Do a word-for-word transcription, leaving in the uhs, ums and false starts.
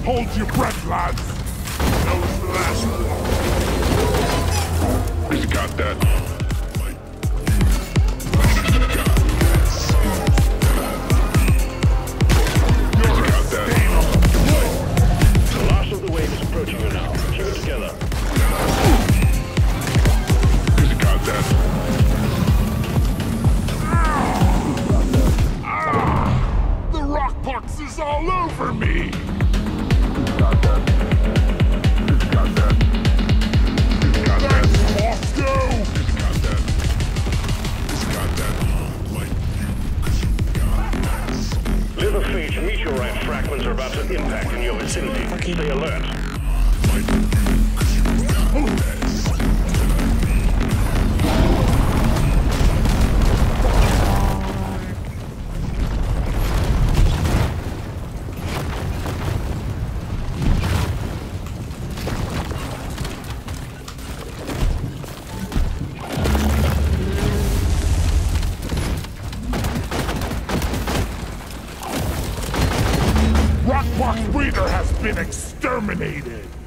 Hold your breath, lads! That was the last one. He's got that. You're got that. The last of the wave is approaching you now. Keep it together. He's got that. Ah! The rock pox is all over me! Got that. He's got that. He's got that. Moscow! He's got that. He's got that. Liver phage meteorite fragments are about to impact in your vicinity. Stay alert. Rockbox breeder has been exterminated!